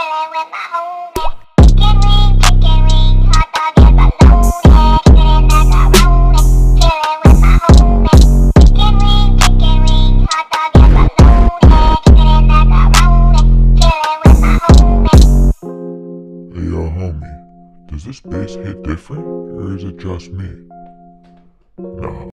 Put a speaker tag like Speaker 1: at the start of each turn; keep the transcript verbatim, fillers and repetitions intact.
Speaker 1: chillin' with my homies. Chicken wing, chicken wing, hot dog and bologna. Sitting macaroni, chillin' with my homies. Chicken wing, chicken wing, hot dog and bologna. Sitting macaroni, chillin' with my homies.
Speaker 2: Hey yo homie, does this bass hit different or is it just me? Nah.